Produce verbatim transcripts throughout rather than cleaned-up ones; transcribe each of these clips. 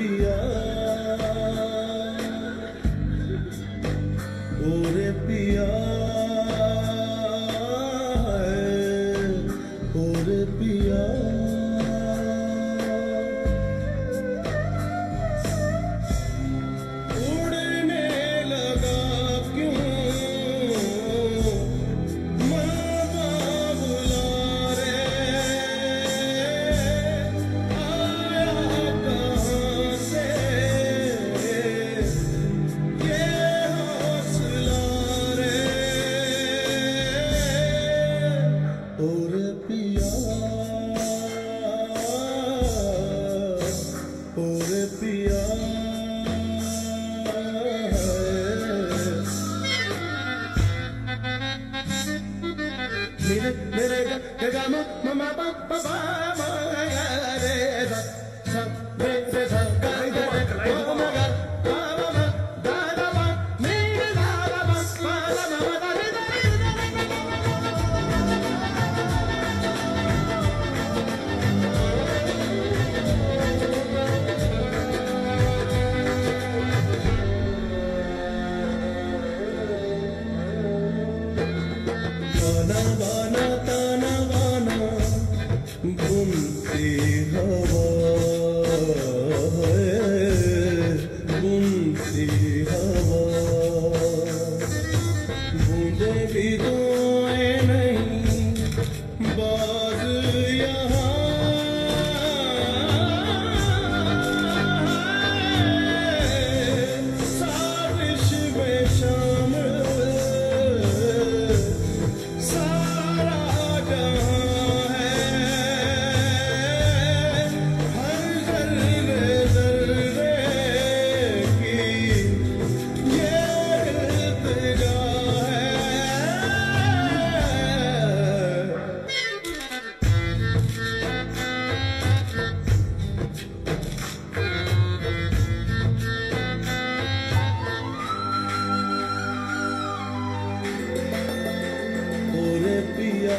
पिया ओरे पिया ओरे पिया उड़ने लगा क्यों मन बाबुला रे आया कहाँ से ये हौसला रे ओरे पिया ओरे पिया मेरे मेरे ग ग म म म प प प म रे सा सा रे रे सा ग ग रे म म ग प म म दा दा म मे रे दा दा म प दा म म दा रे दा रे दा ताना बाना ताना बाना घूमती हवा घूमती हवा बूंदे भी तो आए नहीं बाज यहाँ साजिश में शामिल सारा जहां है हर जर्रे जर्रे की ये इल्तिजा है ओरे पिया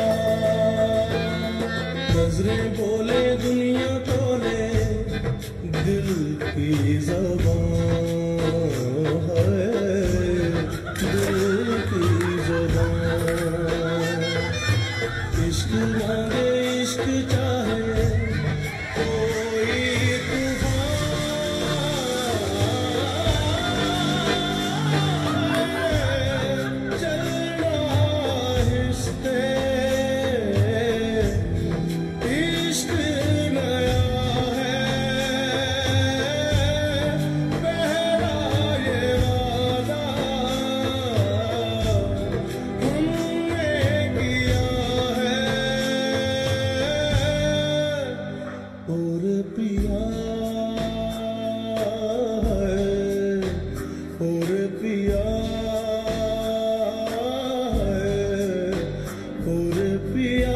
नजरें बोले दुनिया खोले दिल की ज़बान है दिल की ज़बान इश्क मांगे इश्क चाहे कोई तूफान चलना आहिस्ते इश्क नया है पहला ये वादा हमने किया है और पिया और पिया और पिया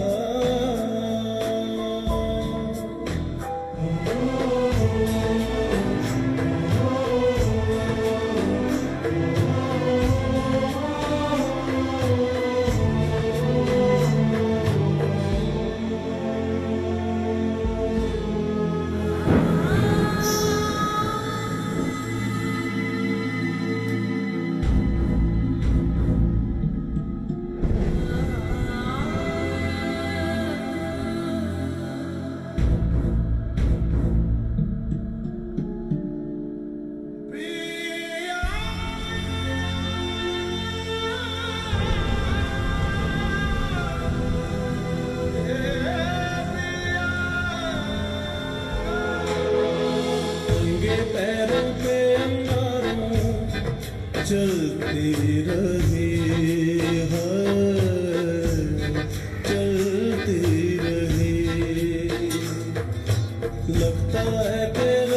पैरों पे अंगारों चलती रही है चलती रही लगता है कि